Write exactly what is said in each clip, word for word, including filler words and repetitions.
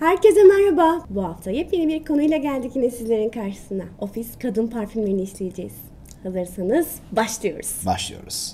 Herkese merhaba. Bu hafta yepyeni bir konuyla geldik yine sizlerin karşısına. Ofis kadın parfümlerini işleyeceğiz. Hazırsanız başlıyoruz. Başlıyoruz.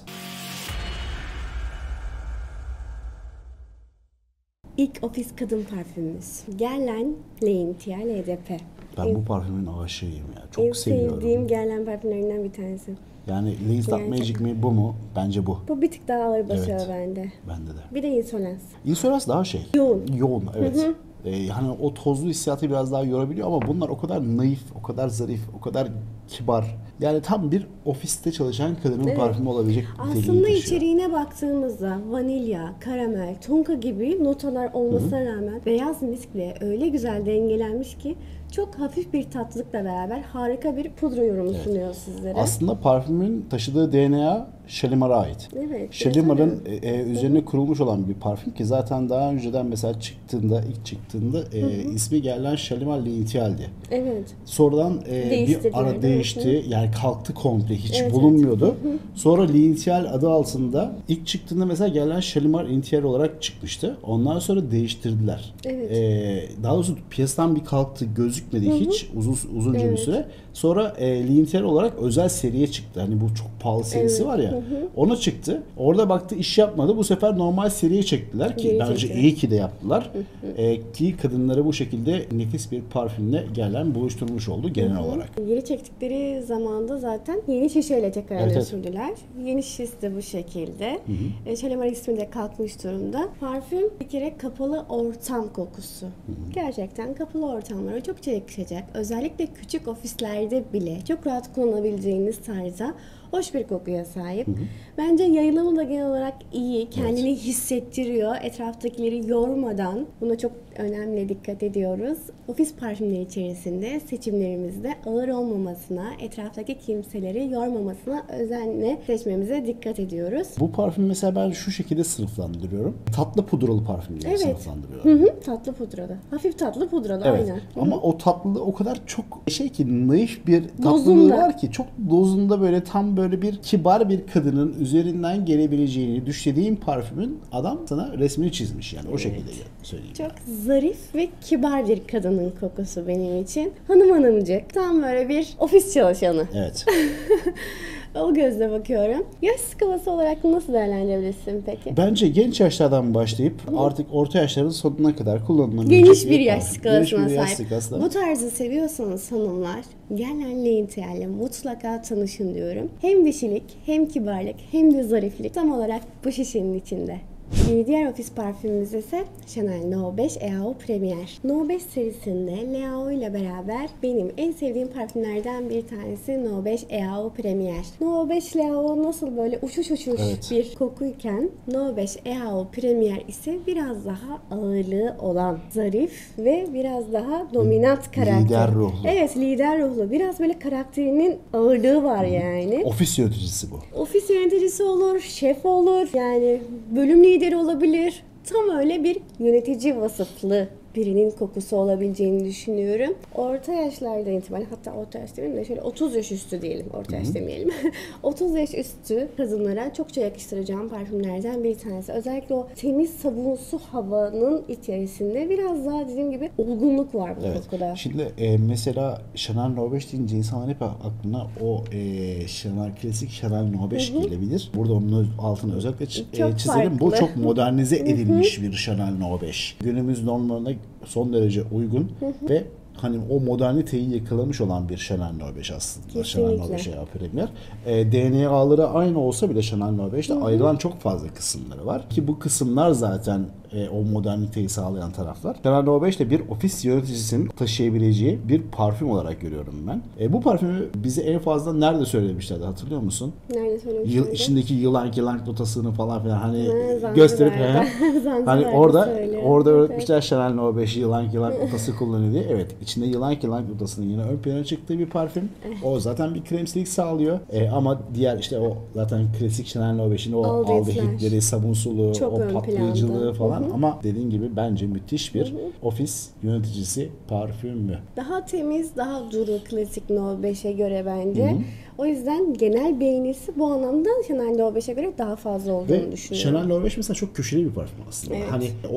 İlk ofis kadın parfümümüz. Guerlain Leintia L D P. Ben bu parfümün aşığıyım ya. Çok en seviyorum. En sevdiğim Guerlain parfümlerinden bir tanesi. Yani Lace Up Magic mi bu mu? Bence bu. Bu bir tık daha ağır basıyor Evet. bende. Bende de. Bir de Insolence. Insolence daha şey. Yoğun. Yoğun evet. Hı hı. Ee, hani o tozlu hissiyatı biraz daha yorabiliyor ama bunlar o kadar naif, o kadar zarif, o kadar kibar. Yani tam bir ofiste çalışan kadının Evet. parfümü olabilecek niteliği Aslında taşıyor. içeriğine baktığımızda vanilya, karamel, tonka gibi notalar olmasına Hı-hı. rağmen beyaz miskle öyle güzel dengelenmiş ki çok hafif bir tatlılıkla beraber harika bir pudra yorumu evet. sunuyor sizlere. Aslında parfümün taşıdığı D N A Shalimar'a ait. Evet. Shalimar'ın e, üzerine kurulmuş olan bir parfüm ki zaten daha önceden mesela çıktığında, ilk çıktığında e, ismi Guerlain Shalimar Leintial'di. Evet. Sonradan e, bir ara değişti. Evet. Yani kalktı komple. Hiç evet, bulunmuyordu. Evet. Sonra Leintial adı altında ilk çıktığında mesela Guerlain Shalimar Leintial olarak çıkmıştı. Ondan sonra değiştirdiler. Evet. E, daha doğrusu piyasadan bir kalktı. Gözükmedi Hı-hı. hiç uzun uzunca evet. bir süre. Sonra e, Leintial olarak özel seriye çıktı. Hani bu çok pahalı serisi evet. var ya. Hı-hı. Ona çıktı. Orada baktı iş yapmadı. Bu sefer normal seriye çektiler ki Geri bence çekti. iyi ki de yaptılar. e, ki kadınları bu şekilde nefis bir parfümle Guerlain buluşturmuş oldu genel Hı-hı. olarak. Geri çektikleri zamanda zaten yeni şişeyle tekrar evet, evet. sürdüler. Yeni şişesi de bu şekilde. E, Shalimar ismi de kalkmış durumda. Parfüm bir kere kapalı ortam kokusu. Hı-hı. Gerçekten kapalı ortamlara çok yakışacak. Özellikle küçük ofislerde bile çok rahat kullanabileceğiniz tarzda hoş bir kokuya sahip. Hı hı. Bence yayılımı da genel olarak iyi. Kendini evet. hissettiriyor. Etraftakileri yormadan. Buna çok önemli dikkat ediyoruz. Ofis parfümleri içerisinde seçimlerimizde ağır olmamasına, etraftaki kimseleri yormamasına özenle seçmemize dikkat ediyoruz. Bu parfüm mesela ben şu şekilde sınıflandırıyorum. Tatlı pudralı parfüm diye evet. sınıflandırıyorum. Hı hı. Tatlı pudralı. Hafif tatlı pudralı evet. aynen. Hı hı. Ama o tatlılığı o kadar çok şey ki naif bir tatlılığı dozunda. var ki çok dozunda böyle tam böyle bir kibar bir kadının üzerinden gelebileceğini düşlediğim parfümün adam sana resmini çizmiş yani. O evet. şekilde söyleyeyim. Çok yani. zarif ve kibar bir kadının kokusu benim için. Hanım hanımcık. Tam böyle bir ofis çalışanı. Evet. O gözle bakıyorum. Yaş skalası olarak nasıl değerlendirebilirsin peki? Bence genç yaşlardan başlayıp Hı. artık orta yaşların sonuna kadar kullanılabilecek geniş bir yaş skalasına bir sahip. Yaş Bu tarzı seviyorsanız hanımlar Guerlain Leintial'le mutlaka tanışın diyorum. Hem dişilik, hem kibarlık, hem de zariflik tam olarak bu şişenin içinde. Bir diğer ofis parfümümüz ise Chanel No beş E A O Premier. No beş serisinde L A O ile beraber benim en sevdiğim parfümlerden bir tanesi No beş E A O Premier. No beş L A O nasıl böyle uçuş uçuş evet. bir kokuyken No beş E A O Premier ise biraz daha ağırlığı olan, zarif ve biraz daha dominant karakter. Lider ruhlu. Evet, lider ruhlu. Biraz böyle karakterinin ağırlığı var yani. Ofis yöneticisi bu. Ofis yöneticisi olur, şef olur. Yani bölüm lideri olabilir. Tam öyle bir yönetici vasıflı birinin kokusu olabileceğini düşünüyorum. Orta yaşlardan itibaren, hatta orta yaş demeyeyim de şöyle otuz yaş üstü diyelim, orta yaş demeyelim. otuz yaş üstü kadınlara çokça yakıştıracağım parfümlerden bir tanesi. Özellikle o temiz sabunsu havanın içerisinde biraz daha dediğim gibi olgunluk var bu evet. kokuda. Şimdi e, mesela Chanel No beş deyince insanlar hep aklına o e, Chanel klasik Chanel No beş Hı-hı. gelebilir. Burada onun altını özellikle e, çizelim. Farklı. Bu çok modernize edilmiş bir Chanel No beş. Günümüz normlarına son derece uygun hı hı. ve hani o moderniteyi yakalamış olan bir Chanel No beş aslında. Kesinlikle. Chanel No beş E A O Premier. E, D N A'ları aynı olsa bile Chanel No beşte hı hı. ayrılan çok fazla kısımları var. Ki bu kısımlar zaten e, o moderniteyi sağlayan taraflar. Chanel No beş de bir ofis yöneticisinin taşıyabileceği bir parfüm olarak görüyorum ben. E, bu parfümü bize en fazla nerede söylemişlerdi hatırlıyor musun? Nerede söylemişlerdi? Yıl, içindeki yılan yılan notasını falan filan hani ha, gösterip he, hani orada orada öğretmişler Chanel No beş yılan yılan notası kullanıyor diye. Evet, içinde yılan yılan notasının yine ön plana çıktığı bir parfüm. O zaten bir kremsilik sağlıyor. E, ama diğer işte o zaten klasik Chanel No beşin o aldehitleri, sabunsuluğu, çok o patlayıcılığı planda. falan Hı hı. ama dediğin gibi bence müthiş bir hı hı. ofis yöneticisi parfümü. Daha temiz, daha duru klasik No beşe göre bence. Hı hı. O yüzden genel beğenisi bu anlamda Chanel No beşe göre daha fazla olduğunu Ve düşünüyorum. Chanel No beş mesela çok köşeli bir parfüm aslında. Evet. Hani o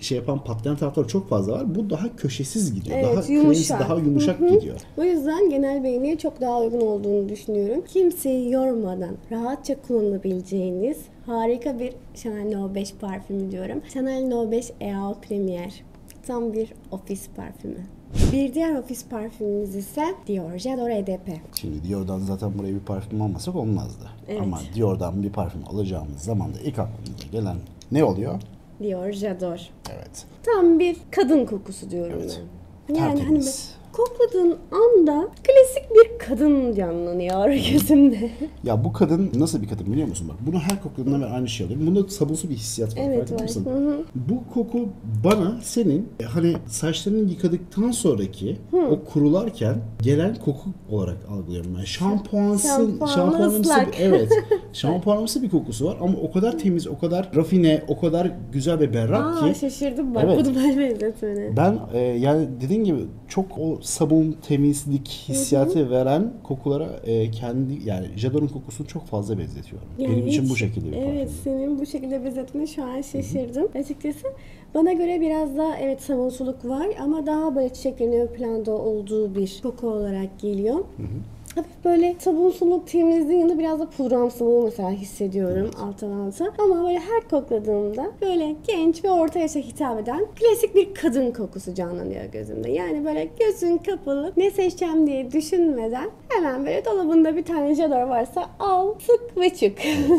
şey yapan, patlayan tarafları çok fazla var. Bu daha köşesiz gidiyor. Evet, daha yumuşak. daha yumuşak Hı-hı. gidiyor. Bu yüzden genel beğeniye çok daha uygun olduğunu düşünüyorum. Kimseyi yormadan rahatça kullanabileceğiniz harika bir Chanel No beş parfümü diyorum. Chanel No beş Eau Premier. Tam bir ofis parfümü. Bir diğer ofis parfümümüz ise Dior J'adore E D P. Şimdi Dior'dan zaten buraya bir parfüm almasak olmazdı. Evet. Ama Dior'dan bir parfüm alacağımız zaman da ilk aklımıza gelen ne oluyor? Dior J'adore. Evet. Tam bir kadın kokusu diyorum Evet. ben. Yani Tertemiz. hani kokladığın anda klasik bir kadın canlanıyor gözümde. Ya bu kadın nasıl bir kadın biliyor musun? Bak bunu her kokladığında ben aynı şey alıyorum. Bunda sabunsu bir hissiyat var. Evet, farkında var. mısın? Hı hı. Bu koku bana senin e, hani saçlarını yıkadıktan sonraki o kurularken gelen koku olarak algılıyorum ben. Şampuansı, Şampuanlı şampuanımsı ıslak. bir, evet. Şampuanımsı bir kokusu var ama o kadar temiz, o kadar rafine, o kadar güzel ve berrak Aa, ki. şaşırdım bak Evet. bunu ben benzetmeni. Ben e, yani dediğin gibi çok o sabun, temizlik hissiyatı hı hı. veren kokulara e, kendi yani J'adore'un kokusunu çok fazla benzetiyorum. Yani Benim için hiç- bu şekilde bir Evet, parfüm. senin bu şekilde benzetmeni şu an şaşırdım. Açıkçası bana göre biraz daha evet sabunsuluk var ama daha böyle çiçeklerin ön planda olduğu bir koku olarak geliyor. Hafif böyle sabunsuluk, temizliğin yanında biraz da pudramsılığı mesela hissediyorum alttan alta. Ama böyle her kokladığımda böyle genç ve orta yaşa hitap eden klasik bir kadın kokusu canlanıyor gözümde. Yani böyle gözün kapalı ne seçeceğim diye düşünmeden hemen böyle dolabında bir tane J'adore varsa al, sık ve çık.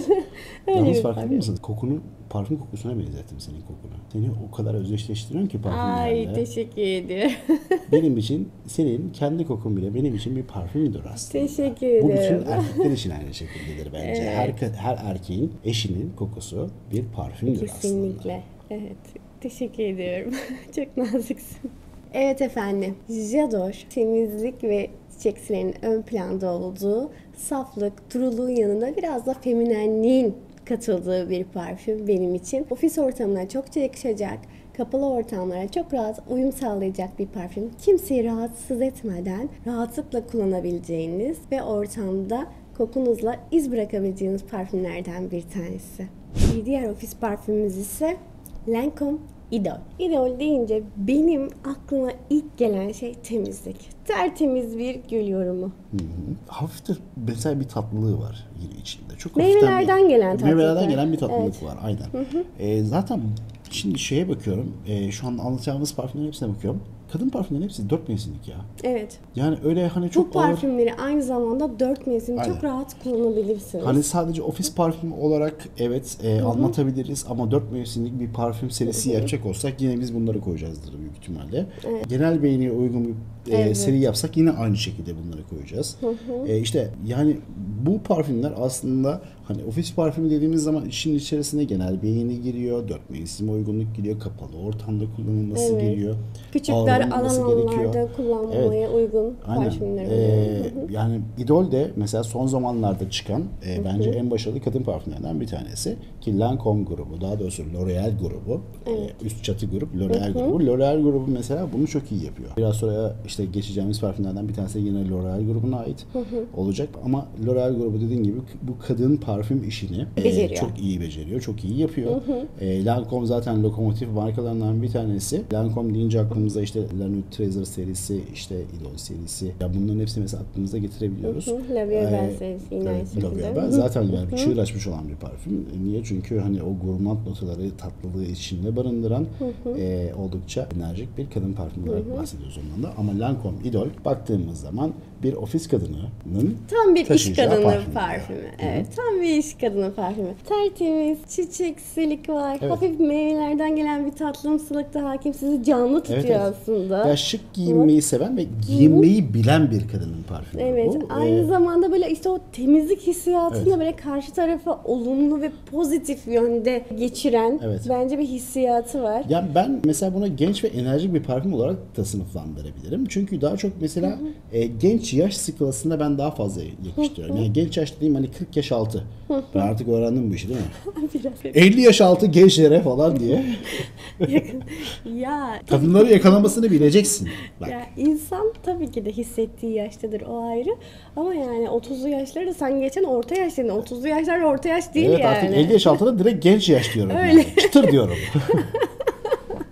Öyle Yalnız bir farkında parfüm. mısın? Kokunu parfüm kokusuna benzettim senin kokunu. Seni o kadar özdeşleştiriyorum ki Ay parfümlerle. teşekkür ediyorum. Benim için senin kendi kokun bile benim için bir parfümdür aslında. Teşekkür Bu bütün ederim. erkekler için aynı şekildedir bence. Evet. Her, ka- her erkeğin eşinin kokusu bir parfümdür aslında. Kesinlikle. Evet. Teşekkür ediyorum. Çok naziksin. Evet efendim. J'adore temizlik ve çiçeksilerin ön planda olduğu saflık, duruluğun yanında biraz da feminenliğin katıldığı bir parfüm benim için. Ofis ortamına çokça yakışacak, kapalı ortamlara çok rahat uyum sağlayacak bir parfüm. Kimseyi rahatsız etmeden rahatlıkla kullanabileceğiniz ve ortamda kokunuzla iz bırakabileceğiniz parfümlerden bir tanesi. Bir diğer ofis parfümümüz ise Lancôme Idol. Idol deyince benim aklıma ilk gelen şey temizlik. Tertemiz bir gül yorumu. Hı hı. Hafif de mesela bir tatlılığı var yine içinde. Çok Meyvelerden hafiften bir- gelen tatlılık Meyvelerden var. gelen bir tatlılık Evet. var aynen. Ee, zaten şimdi şeye bakıyorum. E, şu an anlatacağımız parfümlerin hepsine bakıyorum. Kadın parfümlerin hepsi dört mevsimlik ya. Evet. Yani öyle hani Bu çok ağır. parfümleri aynı zamanda dört mevsim Aynen. çok rahat kullanabilirsiniz. Hani sadece ofis parfümü olarak evet e, anlatabiliriz ama dört mevsimlik bir parfüm serisi yapacak olsak yine biz bunları koyacağızdır büyük ihtimalle. Evet. Genel beğeniye uygun bir e, Evet. seri yapsak yine aynı şekilde bunları koyacağız. E, işte yani bu parfümler aslında hani ofis parfümü dediğimiz zaman işin içerisine genel beğeni giriyor, dört mevsime uygunluk giriyor, kapalı ortamda kullanılması Evet. giriyor. Küçük dar ağırlanması alanlarda gerekiyor. kullanmaya uygun Aynen. parfümler Ee, oluyor. Hı hı. yani Idol de mesela son zamanlarda çıkan e, bence en başarılı kadın parfümlerden bir tanesi. Ki Lancôme grubu, daha doğrusu L'Oréal grubu, e, üst çatı grup L'Oréal grubu. L'Oréal grubu mesela bunu çok iyi yapıyor. Biraz sonra işte geçeceğimiz parfümlerden bir tanesi yine L'Oréal grubuna ait olacak. Ama L'Oréal grubu dediğin gibi bu kadın parfüm işini e, Beceriyor. çok iyi beceriyor, çok iyi yapıyor. E, Lancôme zaten lokomotif markalarından bir tanesi. Lancôme deyince aklımıza işte La Nuit Trésor serisi, işte Idol serisi. Ya bunların hepsini mesela aklımıza getirebiliyoruz. Hı hı, La Vie Belle Ee, serisi yine aynı evet, şekilde. La Vie Belle zaten yani çığır açmış olan bir parfüm. Niye? Çünkü hani o gurmand notaları, tatlılığı içinde barındıran e, oldukça enerjik bir kadın parfümü olarak bahsediyoruz ondan da. Ama Lancôme Idol baktığımız zaman bir ofis kadınının Tam bir iş taşıyacağı kadını parfüm parfümü. diyor. Evet, tam bir iş kadını parfümü. Tertemiz, çiçeksilik var. Evet. Hafif meyvelerden gelen bir tatlımsılık da hakim. Sizi canlı tutuyor Evet, evet. aslında. Ya şık giyinmeyi seven ve giyinmeyi bilen bir kadının parfümü Evet, bu. aynı Ee, zamanda böyle işte o temizlik hissiyatını Evet. da böyle karşı tarafa olumlu ve pozitif yönde geçiren Evet. bence bir hissiyatı var. Ya ben mesela buna genç ve enerjik bir parfüm olarak da sınıflandırabilirim. Çünkü daha çok mesela e, genç yaş skalasında ben daha fazla yakıştırıyorum. Yani genç yaş dediğim hani kırk yaş altı. Ben artık öğrendim bu işi değil mi? Biraz elli yaş altı gençlere falan diye. yakın. Ya Kadınları yakalamasını bileceksin. Bak. Ya insan tabii ki de hissettiği yaştadır, o ayrı. Ama yani otuzlu yaşları da sen geçen orta yaş dedin. otuzlu yaşlar orta yaş değil Evet yani. artık elli yaş altına direkt genç yaş diyorum. Öyle. Yani. Çıtır diyorum.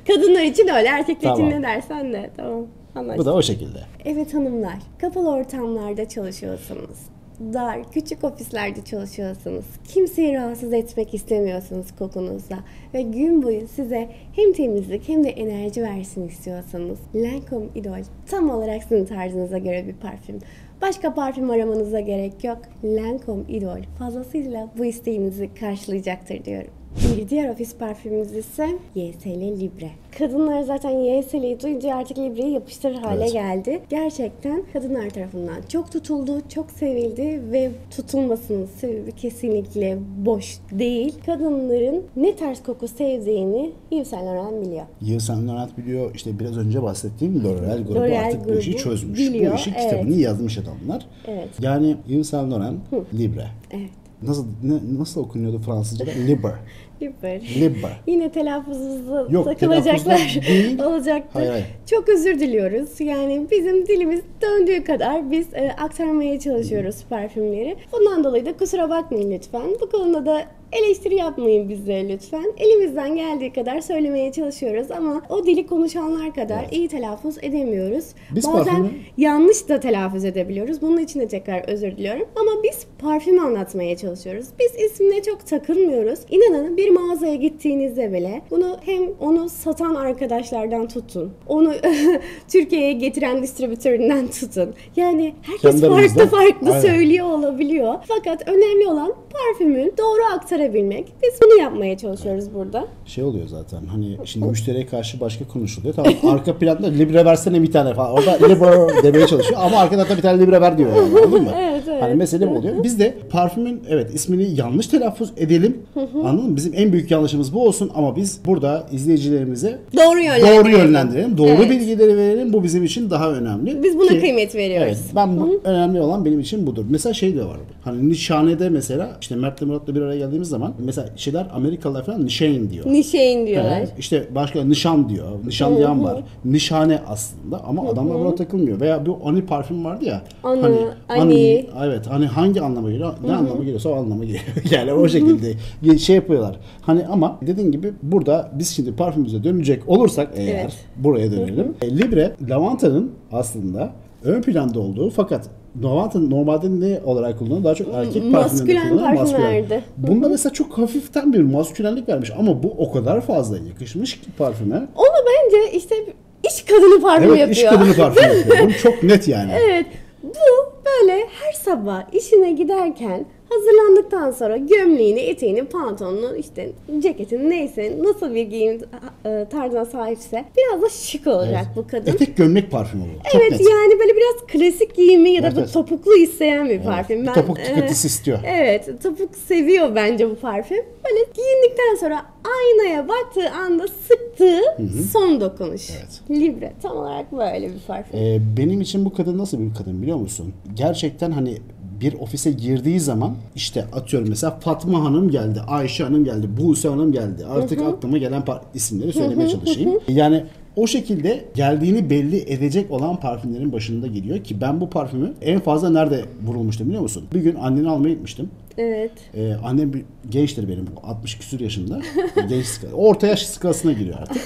Kadınlar için öyle, erkekler Tamam. için ne dersen de. Tamam. Anlaştık. Bu da o şekilde. Evet hanımlar, kapalı ortamlarda çalışıyorsunuz. Dar, küçük ofislerde çalışıyorsunuz. Kimseyi rahatsız etmek istemiyorsunuz kokunuzla. Ve gün boyu size hem temizlik hem de enerji versin istiyorsanız Lancôme Idôle tam olarak sizin tarzınıza göre bir parfüm. Başka parfüm aramanıza gerek yok. Lancôme Idôle fazlasıyla bu isteğinizi karşılayacaktır diyorum. Bir diğer ofis parfümümüz ise Y S L Libre. Kadınlar zaten Y S L'yi duyunca artık Libre'yi yapıştırır hale Evet. geldi. Gerçekten kadınlar tarafından çok tutuldu, çok sevildi ve tutulmasının sebebi kesinlikle boş değil. Kadınların ne tarz koku sevdiğini Yves Saint Laurent biliyor. Yves Saint Laurent biliyor. İşte biraz önce bahsettiğim L'Oréal grubu L'Oréal artık bu işi grubu çözmüş. biliyor, Bu işi evet. kitabını yazmış adamlar. Evet. Yani Yves Saint Laurent Libre. Evet. Nasıl ne, nasıl okunuyordu Fransızca'da? Libre. Libre. Libre. Yine telaffuzumuzda Yok, takılacaklar telaffuzda değil. olacaktır. Hayır, hayır. Çok özür diliyoruz. Yani bizim dilimiz döndüğü kadar biz e, aktarmaya çalışıyoruz parfümleri. Bundan dolayı da kusura bakmayın lütfen. Bu konuda da eleştiri yapmayın bize lütfen. Elimizden geldiği kadar söylemeye çalışıyoruz ama o dili konuşanlar kadar Evet. iyi telaffuz edemiyoruz. Biz Bazen parfümü- yanlış da telaffuz edebiliyoruz. Bunun için de tekrar özür diliyorum. Ama biz parfümü anlatmaya çalışıyoruz. Biz ismine çok takılmıyoruz. İnanın bir mağazaya gittiğinizde bile bunu hem onu satan arkadaşlardan tutun. Onu Türkiye'ye getiren distribütöründen tutun. Yani herkes Kendi farklı aramızda. farklı Aynen. söylüyor olabiliyor. Fakat önemli olan parfümü doğru aktarabilmek. Biz bunu yapmaya çalışıyoruz burada. Şey oluyor zaten hani şimdi müşteriye karşı başka konuşuluyor. Tamam arka planda Libre versene bir tane falan. Orada Libre demeye çalışıyor ama arka tarafta bir tane Libre ver diyor yani, anladın mı? Evet, evet. Hani mesele bu oluyor. Biz de parfümün evet ismini yanlış telaffuz edelim. Anladın mı? Bizim en büyük yanlışımız bu olsun ama biz burada izleyicilerimize Doğru yönlendirelim. doğru yönlendirelim. Doğru Evet. bilgileri verelim. Bu bizim için daha önemli. Biz buna Ki- kıymet veriyoruz. Evet, ben bu önemli olan benim için budur. Mesela şey de var. Hani Nişane'de mesela işte Mert'le Murat'la bir araya geldiğimiz zaman mesela şeyler Amerikalılar falan Nişane diyor. Nişeyin diyorlar. Evet, işte başka nişan diyor. Nişan diyen var. Nişane aslında ama adamlar buna takılmıyor. Veya bir Ani parfüm vardı ya. Anı, hani, Ani. Evet. Hani hangi anlama geliyor? Ne anlama geliyorsa o anlama geliyor. Yani o şekilde şey yapıyorlar. Hani ama dediğin gibi burada biz şimdi parfümümüze dönecek olursak eğer Evet. buraya dönelim. E, Libre lavantanın aslında ön planda olduğu fakat lavantanın normalde ne olarak kullanılıyor? Daha çok erkek Maskülen parfümlerinde kullanılan parfümlerde. Bunda mesela çok hafiften bir maskülenlik vermiş ama bu o kadar fazla yakışmış ki parfüme. Onu bence işte iş kadını parfüm Evet yapıyor. iş kadını parfüm yapıyor. Bu çok net yani. Evet. Bu böyle her sabah işine giderken hazırlandıktan sonra gömleğini, eteğini, pantolonunu, işte ceketini neyse nasıl bir giyim e, tarzına sahipse biraz da şık olacak Evet. bu kadın. Etek gömlek parfümü bu. Çok Evet net. yani böyle biraz klasik giyimi ya da Evet, bu evet. topuklu isteyen bir parfüm. Bir topuk tıkırtısı e, istiyor. Evet, topuk seviyor bence bu parfüm. Böyle giyindikten sonra aynaya baktığı anda sıktığı son dokunuş. Evet. Libre tam olarak böyle bir parfüm. Ee, benim için bu kadın nasıl bir kadın biliyor musun? Gerçekten hani bir ofise girdiği zaman işte atıyorum mesela Fatma Hanım geldi, Ayşe Hanım geldi, Buse Hanım geldi. Artık aklıma gelen par- isimleri söylemeye çalışayım. Yani o şekilde geldiğini belli edecek olan parfümlerin başında geliyor ki ben bu parfümü en fazla nerede vurulmuştum biliyor musun? Bir gün anneni almaya gitmiştim. Evet. Ee, annem bir gençtir benim altmış küsur yaşında. Genç skala, orta yaş skalasına giriyor artık.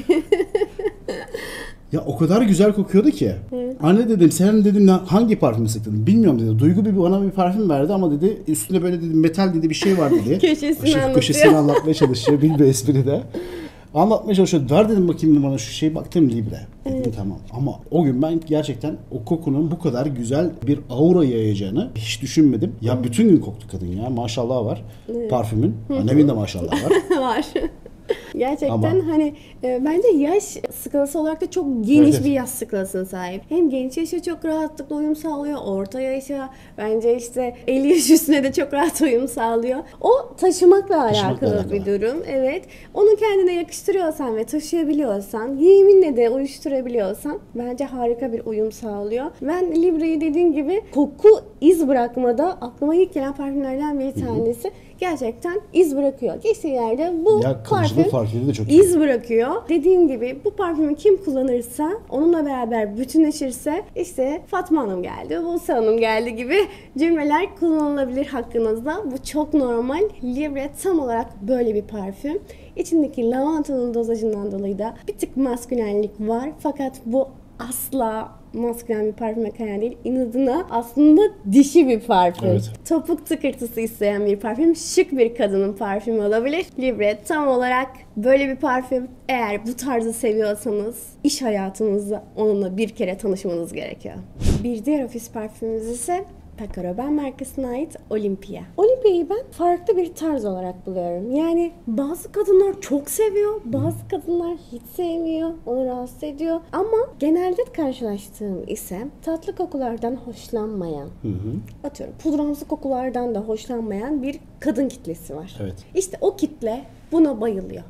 Ya o kadar güzel kokuyordu ki. Evet. Anne dedim sen dedim hangi parfümü sıktın? Bilmiyorum dedi. Duygu bir bana bir parfüm verdi ama dedi üstünde böyle dedi metal dedi bir şey var dedi. Köşesini Aşırı anlatıyor. Köşesini anlatmaya çalışıyor. Bilmiyor espri de. Anlatmaya çalışıyor. Ver dedim bakayım bana şu şeyi baktım Libre. Dedim evet. Tamam. Ama o gün ben gerçekten o kokunun bu kadar güzel bir aura yayacağını hiç düşünmedim. Ya hmm. bütün gün koktu kadın ya. Maşallah var. Evet. Parfümün. Annemin de maşallah var. Var. Gerçekten Ama, hani e, bence yaş skalası olarak da çok geniş evet. bir yaş skalasına sahip. Hem genç yaşa çok rahatlıkla uyum sağlıyor, orta yaşa bence işte elli yaş üstüne de çok rahat uyum sağlıyor. O taşımakla alakalı, taşımakla alakalı bir durum. Evet. Onu kendine yakıştırıyorsan ve taşıyabiliyorsan, giyiminle de uyuşturabiliyorsan bence harika bir uyum sağlıyor. Ben Libre'yi dediğim gibi koku iz bırakmada aklıma ilk gelen parfümlerden bir tanesi. Hı-hı. Gerçekten iz bırakıyor. Geçtiği yerde bu ya, parfüm de çok iz bırakıyor. Dediğim gibi bu parfümü kim kullanırsa, onunla beraber bütünleşirse işte Fatma Hanım geldi, Buse Hanım geldi gibi cümleler kullanılabilir hakkınızda. Bu çok normal. Libre tam olarak böyle bir parfüm. İçindeki lavantanın dozajından dolayı da bir tık maskülenlik var. Fakat bu asla maskülen bir parfüme kayan değil. İnadına aslında dişi bir parfüm. Evet. Topuk tıkırtısı isteyen bir parfüm. Şık bir kadının parfümü olabilir. Libre tam olarak böyle bir parfüm. Eğer bu tarzı seviyorsanız iş hayatınızda onunla bir kere tanışmanız gerekiyor. Bir diğer ofis parfümümüz ise Paco Rabanne markasına ait Olympia. Olympia'yı ben farklı bir tarz olarak buluyorum. Yani bazı kadınlar çok seviyor, bazı kadınlar hiç sevmiyor, onu rahatsız ediyor. Ama genelde karşılaştığım ise tatlı kokulardan hoşlanmayan, hı hı. atıyorum pudramsı kokulardan da hoşlanmayan bir kadın kitlesi var. Evet. İşte o kitle buna bayılıyor.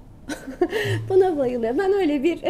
Buna bayılıyor. Ben öyle bir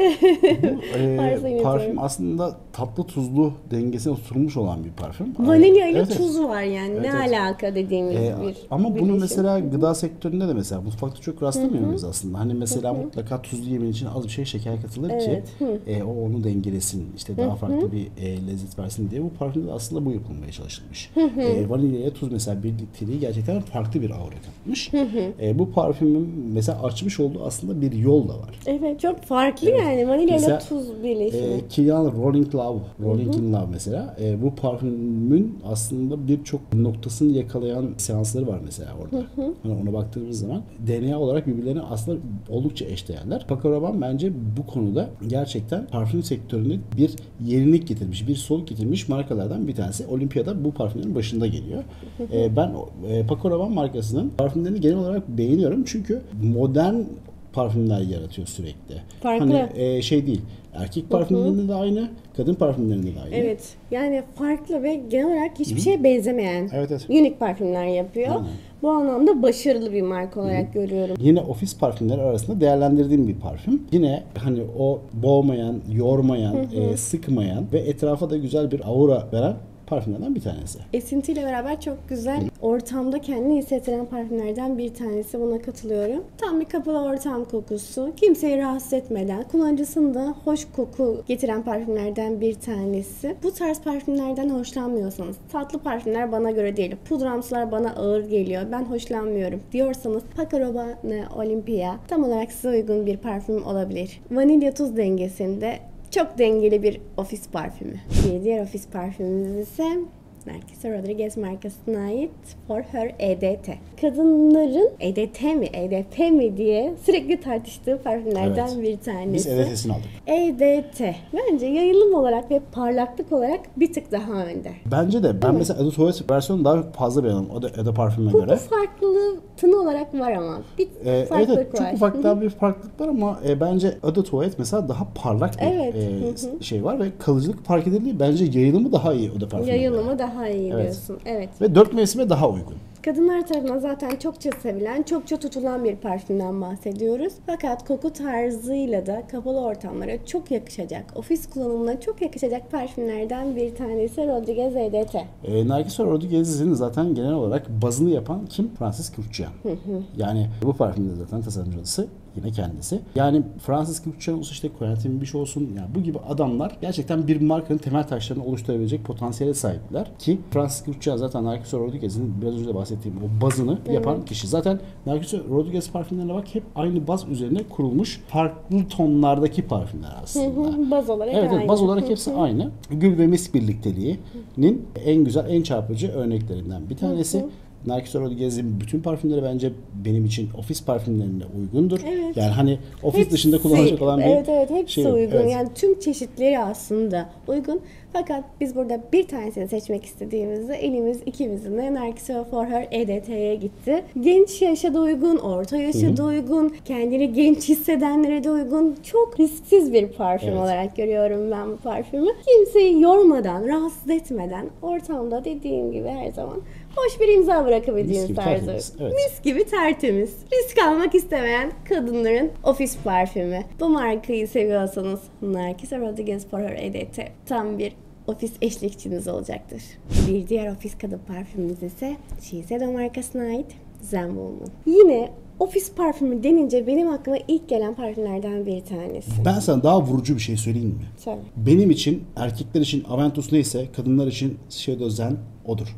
Bu, e, parfüm aslında tatlı tuzlu dengesine oturmuş olan bir parfüm. Vanilya ile evet, tuz var yani. Evet, ne evet. alaka dediğimiz ee, bir Ama bunu mesela gıda sektöründe de mesela mutfakta çok rastlamıyoruz aslında. Hani mesela Hı-hı. mutlaka tuzlu yemeğin için az bir şey şeker katılır evet. ki e, o onu dengelesin. İşte daha Hı-hı. farklı bir e, lezzet versin diye. Bu parfümde aslında bu yapılmaya çalışılmış. E, vanilya ile tuz mesela birlikteliği gerçekten farklı bir aura katmış. E, bu parfümün mesela açmış olduğu aslında bir yol da var. Evet, çok farklı evet. yani vanilya ile tuz birleşimi. E, Kilian Rolling Love, Rolling in Love mesela. E, bu parfümün aslında birçok noktasını yakalayan seansları var mesela orada. Hı hı. Hani ona baktığımız zaman D N A olarak birbirlerine aslında oldukça eşdeğerler. Paco Rabanne bence bu konuda gerçekten parfüm sektörüne bir yenilik getirmiş, bir soluk getirmiş markalardan bir tanesi. Olympia'da bu parfümlerin başında geliyor. Hı hı. E, ben e, Paco Rabanne markasının parfümlerini genel olarak beğeniyorum çünkü modern parfümler yaratıyor sürekli. Farklı. Hani e, şey değil. Erkek parfümlerinde de aynı, kadın parfümlerinde de aynı. Evet. Yani farklı ve genel olarak hiçbir Hı-hı. şeye benzemeyen evet, evet. unik parfümler yapıyor. Aynen. Bu anlamda başarılı bir marka olarak Hı-hı. görüyorum. Yine ofis parfümleri arasında değerlendirdiğim bir parfüm. Yine hani o boğmayan, yormayan, e, sıkmayan ve etrafa da güzel bir aura veren parfümlerden bir tanesi. Esintiyle beraber çok güzel ortamda kendini hissettiren parfümlerden bir tanesi. Buna katılıyorum. Tam bir kapalı ortam kokusu. Kimseyi rahatsız etmeden, kullanıcısını da hoş koku getiren parfümlerden bir tanesi. Bu tarz parfümlerden hoşlanmıyorsanız, tatlı parfümler bana göre değil, pudramsılar bana ağır geliyor, ben hoşlanmıyorum diyorsanız Paco Rabanne Olympia tam olarak size uygun bir parfüm olabilir. Vanilya tuz dengesinde çok dengeli bir ofis parfümü. Bir diğer ofis parfümümüz ise Narciso Rodriguez markasına ait For Her E D T. Kadınların E D T mi, E D P mi diye sürekli tartıştığı parfümlerden evet. bir tanesi. Biz E D T'sini aldık. E D T. Bence yayılım olarak ve parlaklık olarak bir tık daha önde. Bence de. Ben Değil mesela Eau de Toilette versiyonu daha fazla beğendim. O da Eau de Parfüm'e göre. Koku farklılığı tını olarak var ama. Bir ee, farklılık evet, var. Çok ufak daha bir farklılık var ama e, bence Eau de Toilette mesela daha parlak bir evet. e, şey var ve kalıcılık fark edildiği bence yayılımı daha iyi Eau de Parfüm'e Yayılımı göre. daha iyi evet. diyorsun. Evet. Ve dört mevsime daha uygun. Kadınlar tarafından zaten çokça sevilen, çokça tutulan bir parfümden bahsediyoruz. Fakat koku tarzıyla da kapalı ortamlara çok yakışacak, ofis kullanımına çok yakışacak parfümlerden bir tanesi Rodriguez E D T. E, Narciso Rodriguez'in zaten genel olarak bazını yapan kim? Francis Kurkdjian. Yani bu parfümde zaten tasarımcısı yine kendisi. Yani Francis Kurkdjian olsun işte Quentin Bisch olsun yani bu gibi adamlar gerçekten bir markanın temel taşlarını oluşturabilecek potansiyele sahipler. Ki Francis Kurkdjian zaten Narciso Rodriguez'in biraz önce de bahsettiğim o bazını evet. yapan kişi. Zaten Narciso Rodriguez parfümlerine bak hep aynı baz üzerine kurulmuş farklı tonlardaki parfümler aslında. Baz olarak evet, aynı. Evet baz olarak hepsi aynı. Gül ve misk birlikteliğinin en güzel, en çarpıcı örneklerinden bir tanesi. Narciso Rodriguez'in bütün parfümleri bence benim için ofis parfümlerine uygundur. Evet. Yani hani ofis hepsi, dışında kullanılacak olan bir evet, evet, hepsi şey. uygun. Evet. Yani tüm çeşitleri aslında uygun. Fakat biz burada bir tanesini seçmek istediğimizde elimiz ikimizin de Narciso For Her E D T'ye gitti. Genç yaşa da uygun, orta yaşa da uygun, kendini genç hissedenlere de uygun. Çok risksiz bir parfüm evet. olarak görüyorum ben bu parfümü. Kimseyi yormadan, rahatsız etmeden ortamda dediğim gibi her zaman hoş bir imza bırakabildiğiniz tarzı. Evet. Mis gibi tertemiz. Risk almak istemeyen kadınların ofis parfümü. Bu markayı seviyorsanız Narciso Rodriguez For Her E D T tam bir ofis eşlikçiniz olacaktır. Bir diğer ofis kadın parfümümüz ise Shiseido markasına ait Zen Woman. Yine ofis parfümü denince benim aklıma ilk gelen parfümlerden bir tanesi. Ben sana daha vurucu bir şey söyleyeyim mi? Söyle. Benim için, erkekler için Aventus neyse, kadınlar için Shiseido Zen odur.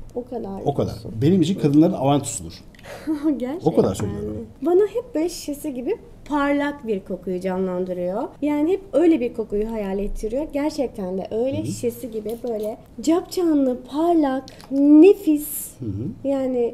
O kadar. O kadar. Benim için kadınların avantusudur. Gerçekten. O kadar söylüyorum. Bana hep böyle şişesi gibi parlak bir kokuyu canlandırıyor. Yani hep öyle bir kokuyu hayal ettiriyor. Gerçekten de öyle. Hı-hı. Şişesi gibi böyle capcanlı, parlak, nefis. Hı-hı. Yani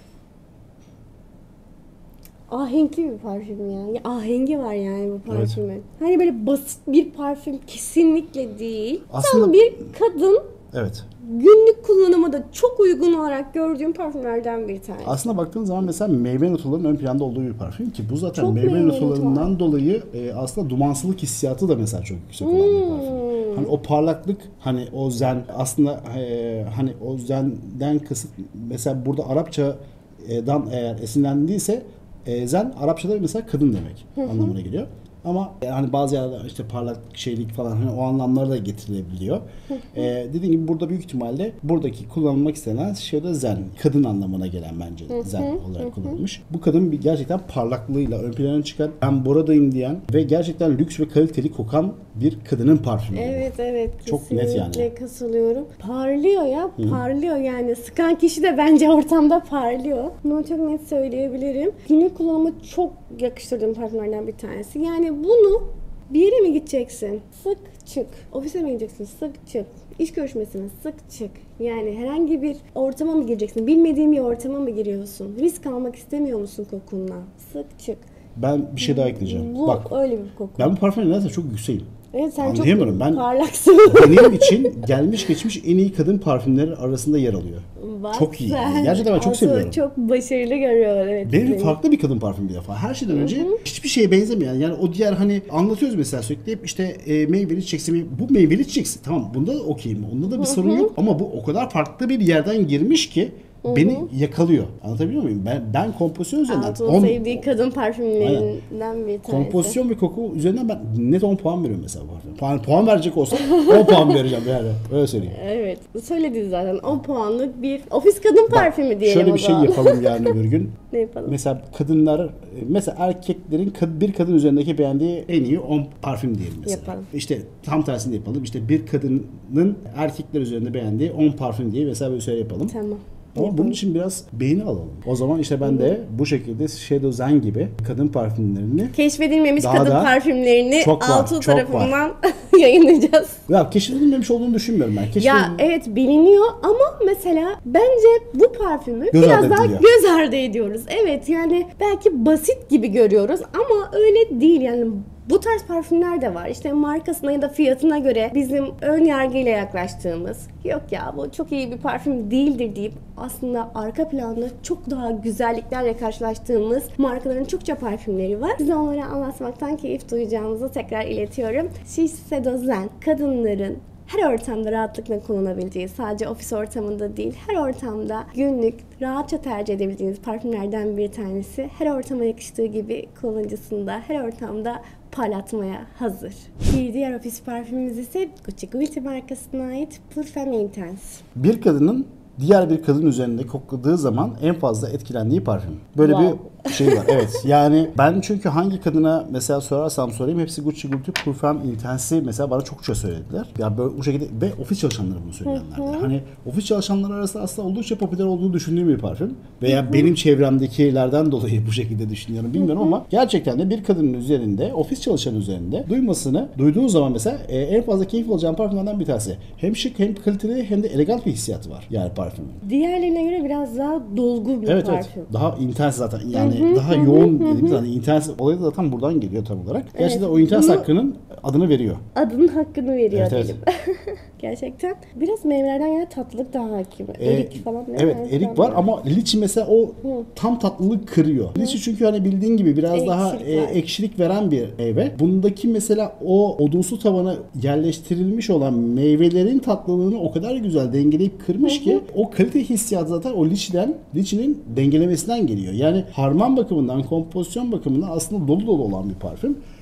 ahenkli bir parfüm yani. Ahengi var yani bu parfümün. Evet. Hani böyle basit bir parfüm kesinlikle değil. Aslında tam bir kadın. Evet. Günlük kullanıma da çok uygun olarak gördüğüm parfümlerden bir tanesi. Aslında baktığın zaman mesela meyve notalarının ön planda olduğu bir parfüm ki bu zaten çok meyve, meyve notalarından dolayı e, aslında dumansızlık hissiyatı da mesela çok yüksek olan hmm. bir parfüm. Hani o parlaklık, hani o zen aslında e, hani o zenden kasıt mesela burada Arapçadan eğer esinlendiyse e, zen Arapçada mesela kadın demek hı hı. anlamına geliyor. Ama yani bazı yerlerde işte parlak şeylik falan hani o anlamları da getirilebiliyor. ee, dediğim gibi burada büyük ihtimalle buradaki kullanılmak istenen şey de zen. Kadın anlamına gelen bence zen olarak kullanılmış. Bu kadın bir gerçekten parlaklığıyla ön plana çıkan, ben buradayım diyen ve gerçekten lüks ve kaliteli kokan bir kadının parfümü. Evet evet. Çok net yani. Kesinlikle katılıyorum. Parlıyor ya. Hı. Parlıyor yani. Sıkan kişi de bence ortamda parlıyor. Bunu çok net söyleyebilirim. Günlük kullanıma çok yakıştırdığım parfümlerden bir tanesi. Yani bunu bir yere mi gideceksin? Sık çık. Ofise mi gideceksin? Sık çık. İş görüşmesine sık çık. Yani herhangi bir ortama mı gireceksin? Bilmediğin bir ortama mı giriyorsun? Risk almak istemiyor musun kokunla? Sık çık. Ben bir şey daha ekleyeceğim. Bu Bak, öyle bir koku. Ben bu parfümle nedense çok yükseğim. Evet, sen anlayamıyorum. Çok ben parlaksın. Benim için gelmiş geçmiş en iyi kadın parfümleri arasında yer alıyor. Bak çok iyi. Sen. Gerçekten ben çok seviyorum. Çok başarılı görüyorlar. Evet, benim farklı bir kadın parfüm bir defa. Her şeyden önce Hı-hı. hiçbir şeye benzemiyor. Yani o diğer hani anlatıyoruz mesela sürekli hep işte e, meyveli çiçeksi. Bu meyveli çiçeksi. Tamam bunda da okeyim. Onda da bir Hı-hı. sorun yok. Ama bu o kadar farklı bir yerden girmiş ki Hı-hı. beni yakalıyor. Anlatabiliyor muyum? Ben ben kompozisyon üzerinden Altın sevdiği kadın parfümlerinden bir tanesi. Kompozisyon ve koku üzerinden ben net on puan veriyorum mesela bu parfüm. Puan, puan verecek olsam on puan vereceğim yani. Öyle söyleyeyim. Evet. Söylediniz zaten. on puanlık bir ofis kadın parfümü Bak, diyelim şöyle bir şey yapalım yani bir gün. Ne yapalım? Mesela kadınlar, mesela erkeklerin bir kadın üzerindeki beğendiği en iyi on parfüm diyelim mesela. Yapalım. İşte tam tersini yapalım. İşte bir kadının erkekler üzerinde beğendiği on parfüm diye mesela böyle söyle yapalım. Tamam. Ama Yapalım. bunun için biraz beğeni alalım. O zaman işte ben de bu şekilde Shadow Zen gibi kadın parfümlerini keşfedilmemiş kadın parfümlerini Altuğ tarafından yayınlayacağız. Ya keşfedilmemiş olduğunu düşünmüyorum ben. Keşfedil... Ya evet biliniyor ama mesela bence bu parfümü göz biraz daha ediliyor. göz ardı ediyoruz. Evet yani belki basit gibi görüyoruz ama öyle değil yani. Bu tarz parfümler de var. İşte markasına ya da fiyatına göre bizim ön yargıyla yaklaştığımız, yok ya bu çok iyi bir parfüm değildir deyip aslında arka planda çok daha güzelliklerle karşılaştığımız markaların çokça parfümleri var. Size onları anlatmaktan keyif duyacağımızı tekrar iletiyorum. Shiseido Zen, kadınların her ortamda rahatlıkla kullanabileceği, sadece ofis ortamında değil, her ortamda günlük rahatça tercih edebileceğiniz parfümlerden bir tanesi. Her ortama yakıştığı gibi kullanıcısında, her ortamda parlatmaya hazır. Bir diğer ofis parfümümüz ise Gucci Guilty markasına ait Parfum Intense. Bir kadının diğer bir kadın üzerinde kokladığı zaman en fazla etkilendiği parfüm. Böyle wow. bir şey var. Evet. Yani ben çünkü hangi kadına mesela sorarsam sorayım hepsi Gucci Guilty Parfum Intense'i mesela bana çokça söylediler. Ya böyle bu şekilde ve ofis çalışanları bunu söyleyenler. Hani ofis çalışanları arasında aslında oldukça popüler olduğunu düşündüğüm bir parfüm. Veya Hı-hı. benim çevremdekilerden dolayı bu şekilde düşünüyorum bilmiyorum Hı-hı. ama gerçekten de bir kadının üzerinde, ofis çalışanı üzerinde duymasını, duyduğu zaman mesela e, en fazla keyif alacağım parfümlerden bir tanesi. Hem şık hem kaliteli hem de elegant bir hissiyatı var yani parfüm. Diğerlerine göre biraz daha dolgu bir evet, parfüm. Evet. Daha intens zaten. Yani Hı-hı. daha Hı-hı. yoğun dediğimiz hani intens olayı da zaten buradan geliyor tam olarak. Evet. Gerçekten o intens Bunu, hakkının adını veriyor. Adının hakkını veriyor evet, diyelim. Evet. Gerçekten. Biraz meyvelerden yana tatlılık daha hakim. Ee, erik falan. Evet, erik var ama liçi mesela o Hı. tam tatlılık kırıyor. Hı. Liçi çünkü hani bildiğin gibi biraz ekşilik daha e, ekşilik veren bir meyve. Bundaki mesela o odunsu tavana yerleştirilmiş olan meyvelerin tatlılığını o kadar güzel dengeleyip kırmış Hı-hı. ki o kalite hissiyatı zaten o liçiden, liçinin dengelemesinden geliyor. Yani harman bakımından, kompozisyon bakımından aslında dolu dolu olan bir parfüm.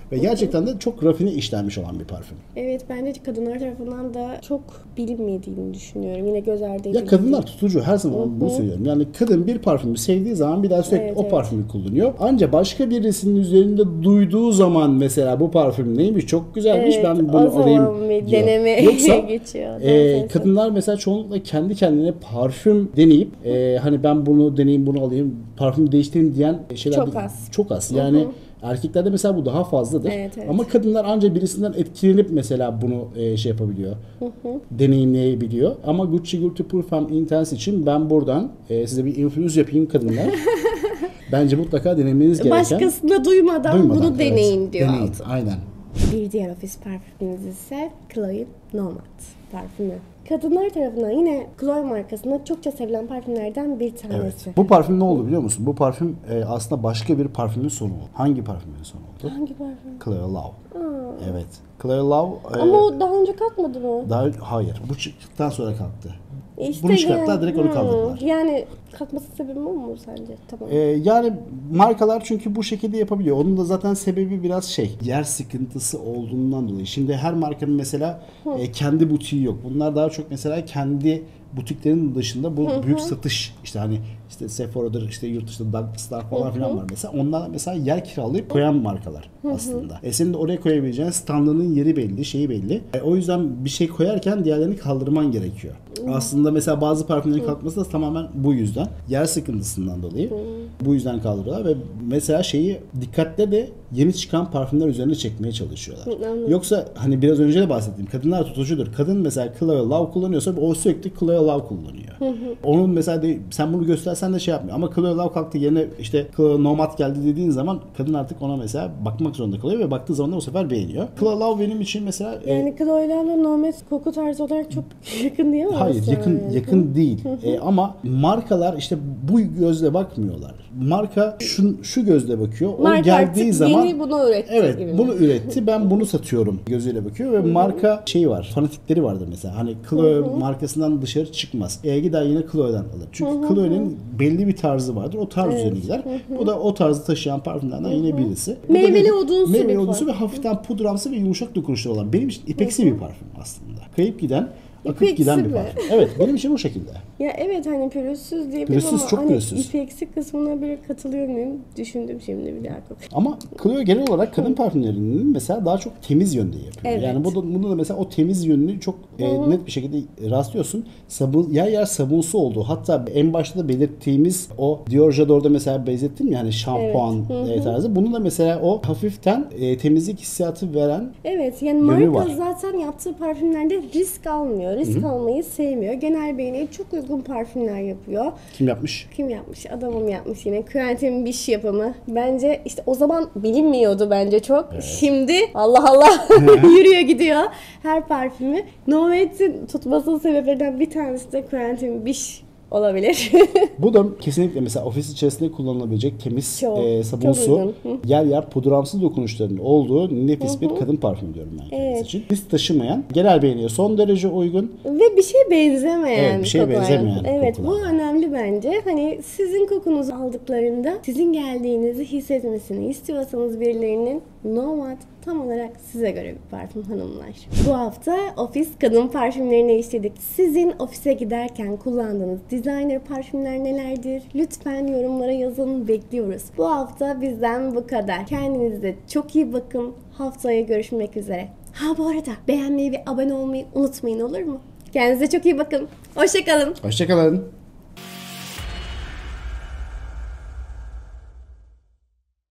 Ve gerçekten de çok rafine işlenmiş olan bir parfüm. Evet, bence kadınlar tarafından da çok bilinmediğini düşünüyorum. Yine göz ardı edildiği. Ya kadınlar tutucu, her zaman Hı-hı. bunu söylüyorum. Yani kadın bir parfümü sevdiği zaman bir daha sürekli evet, o evet. parfümü kullanıyor. Ancak başka birisinin üzerinde duyduğu zaman mesela bu parfüm neymiş, çok güzelmiş, evet, ben bunu alayım diyor. Deneme Yoksa geçiyor. E, kadınlar mesela çoğunlukla kendi kendine parfüm deneyip e, hani ben bunu deneyeyim, bunu alayım, parfüm değiştireyim diyen şeyler çok az. Çok az. Yani Hı-hı. erkeklerde mesela bu daha fazladır. Evet, evet. Ama kadınlar ancak birisinden etkilenip mesela bunu e, şey yapabiliyor. Hı hı. Deneyimleyebiliyor. Ama Gucci Guilty Parfum Intense için ben buradan e, size bir infuse yapayım kadınlar. Bence mutlaka denemeniz gereken. Başkasında duymadan, duymadan bunu evet, deneyin diyor. Deneyin. Aynen. Bir diğer ofis parfümümüz ise Chloe Nomad parfümü. Kadınlar tarafından yine Chloe markasında çokça sevilen parfümlerden bir tanesi. Evet. Bu parfüm ne oldu biliyor musun? Bu parfüm e, aslında başka bir parfümün sonu oldu. Hangi parfümün sonu oldu? Hangi parfüm? Chloe Love. Aa. Evet. Chloe Love. Ama e, o daha önce kalkmadı mı? Daha hayır. Bu çıktıktan sonra kalktı. İşte Bunu çıkarttılar, yani, direkt onu kaldırdılar. Yani kalkması sebebi o mu sence? Tamam. Ee, yani markalar çünkü bu şekilde yapabiliyor. Onun da zaten sebebi biraz şey, yer sıkıntısı olduğundan dolayı. Şimdi her markanın mesela e, kendi butiği yok. Bunlar daha çok mesela kendi butiklerin dışında bu hı-hı. büyük satış, işte hani işte Sephora'dır, işte yurt dışında Douglas'lar falan filan var mesela. Onlar mesela yer kiralayıp koyan markalar Hı-hı. aslında. E senin de oraya koyabileceğin standının yeri belli, şeyi belli. E, o yüzden bir şey koyarken diğerlerini kaldırman gerekiyor. Hı-hı. Aslında mesela bazı parfümlerin kalkması da tamamen bu yüzden. Yer sıkıntısından dolayı. Hı-hı. Bu yüzden kaldırıyorlar ve mesela şeyi dikkatle de yeni çıkan parfümler üzerine çekmeye çalışıyorlar. Hı-hı. Yoksa hani biraz önce de bahsettiğim kadınlar tutucudur. Kadın mesela Chloe Love kullanıyorsa o sürekli Chloe Love kullanıyor. Hı hı. Onun mesela de, sen bunu göstersen de şey yapmıyor. Ama Chloe Love kalktı yerine işte Chloe Nomad geldi dediğin zaman kadın artık ona mesela bakmak zorunda kalıyor ve baktığı zaman da o sefer beğeniyor. Chloe Love benim için mesela yani e, Chloe Love'la Nomad koku tarzı olarak çok yakın değil mi? Hayır, yakın yani. yakın değil. e, ama markalar işte bu gözle bakmıyorlar. Marka şu şu gözle bakıyor. O marka geldiği zaman yeni bunu üretti evet, gibi. bunu üretti. Ben bunu satıyorum gözüyle bakıyor ve Hı-hı. marka şeyi var. Fanatikleri vardır mesela. Hani Chloe Hı-hı. markasından dışarı çıkmaz. E, gider yine Chloe'den alır. Çünkü Hı-hı. Chloe'nin belli bir tarzı vardır. O tarz evet. üzerine gider. Hı-hı. Bu da o tarzı taşıyan parfümlerden Hı-hı. yine birisi. Meyveli odunsu Meyveli odunsu ve hafiften pudramsı ve yumuşak dokunuşları olan. Benim için ipeksi Hı-hı. bir parfüm aslında. Kayıp giden akıp İpeksi giden bir parfüm. Evet, benim için bu şekilde. Ya evet, hani pürüzsüz diyebilirim pürüzsüz, ama çok hani pürüzsüz. ipeksi kısmına bir katılıyor muyum? Düşündüm şimdi bir daha. Ama Chloe genel olarak kadın parfümlerinin mesela daha çok temiz yönde yapıyor. Evet. Yani bu da, bunda da mesela o temiz yönünü çok e, net bir şekilde rastlıyorsun. Sabun, yer yer sabunsu olduğu, hatta en başta da belirttiğimiz o Dior J'ador'da mesela benzettim ya hani şampuan evet. tarzı. Bunu da mesela o hafiften e, temizlik hissiyatı veren evet, yani marka var. Zaten yaptığı parfümlerde risk almıyor. Risk Hı-hı. almayı sevmiyor. Genel beğeniye çok uygun parfümler yapıyor. Kim yapmış? Kim yapmış? Adamım yapmış yine. Quentin Bish yapımı. Bence işte o zaman bilinmiyordu bence çok. Evet. Şimdi Allah Allah yürüyor gidiyor. Her parfümü. Nomad'in tutmasının sebeplerinden bir tanesi de Quentin Bish olabilir. Bu da kesinlikle mesela ofis içerisinde kullanılabilecek temiz çok, e, sabunsu, yer yer pudramsı dokunuşlarının olduğu nefis Hı-hı. bir kadın parfümü diyorum ben kendisi evet. için. Risk taşımayan, genel beğeniye son derece uygun. Ve bir şey benzemeyen Evet, bir şey kokular. benzemeyen Evet, kokular. bu önemli bence. Hani sizin kokunuzu aldıklarında sizin geldiğinizi hissetmesini istiyorsanız birilerinin Nomad tam olarak size göre bir parfüm hanımlar. Bu hafta ofis kadın parfümlerini işledik. Sizin ofise giderken kullandığınız designer parfümler nelerdir? Lütfen yorumlara yazın, bekliyoruz. Bu hafta bizden bu kadar. Kendinize çok iyi bakın. Haftaya görüşmek üzere. Ha bu arada beğenmeyi ve abone olmayı unutmayın, olur mu? Kendinize çok iyi bakın. Hoşça kalın. Hoşça kalın.